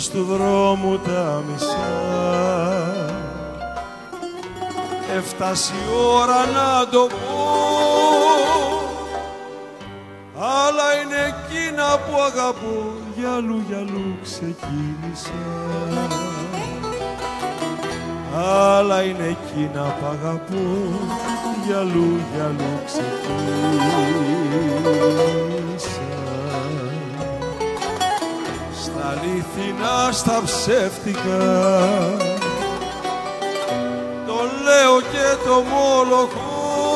Τέλος του δρόμου τα μισά, έφτασε η ώρα να το πω, άλλα είναι εκείνα που αγαπώ, γυαλού γυαλού ξεκίνησα. Άλλα είναι εκείνα που αγαπώ, γυαλού γυαλού ξεκίνησα. Στα αληθινά, στα ψεύτικα, το λέω και το ομολογώ,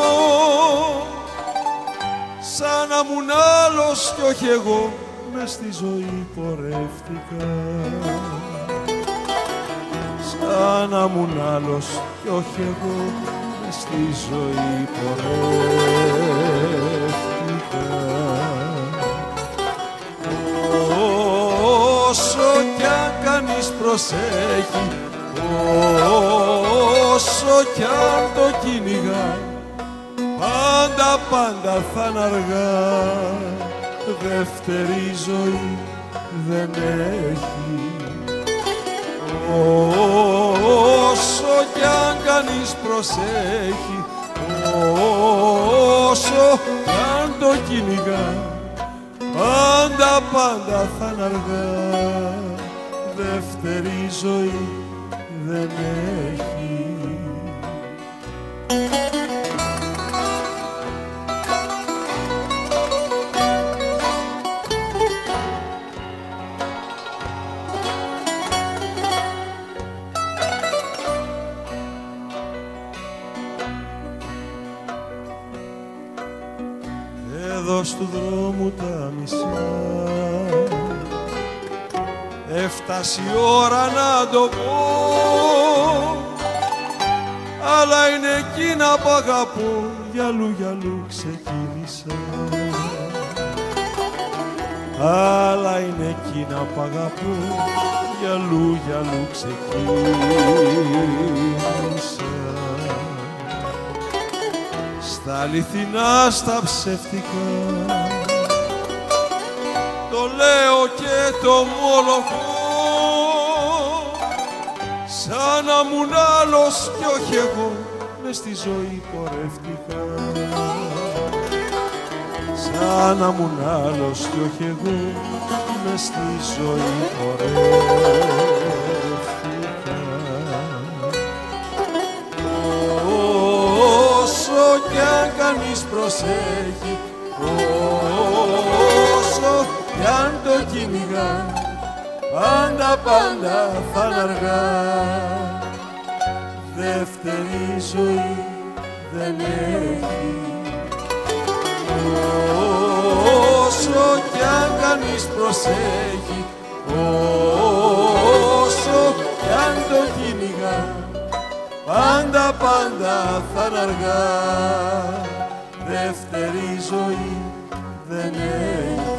σαν να μουν άλλος κι όχι εγώ, μες στη ζωή πορεύτηκα. Σαν να μουν άλλος κι όχι εγώ, μες στη ζωή πορεύτηκα. Όσο κι αν κανείς προσέχει, όσο κι αν το κυνηγά, πάντα θα είναι αργά, δεύτερη ζωή δεν έχει. Όσο κι αν κανείς προσέχει, όσο κι αν το κυνηγά, πάντα θα είναι αργά, δεύτερη ζωή δεν έχει. Εδώ στου δρόμου τα μισά, έφτασε η ώρα να το πω, άλλα είναι εκείνα που αγαπώ, γυαλού γυαλού ξεκίνησα. Άλλα είναι εκείνα που αγαπώ, γυαλού γυαλού ξεκίνησα. Στα αληθινά, στα ψεύτικα, το λέω και το ομολογώ, σαν να μουν άλλος κι όχι εγώ, μες στη ζωή πορεύτηκα. Σαν να μουν άλλος κι όχι εγώ, μες στη ζωή πορεύτηκα. Όσο κι αν κανείς προσέχει, όσο κι αν το κυνηγά, πάντα θα είναι αργά, δεύτερη ζωή δεν έχει. Όσο κι αν κανείς προσέχει, όσο κι αν το κυνηγά, πάντα θα είναι αργά, δεύτερη ζωή δεν έχει.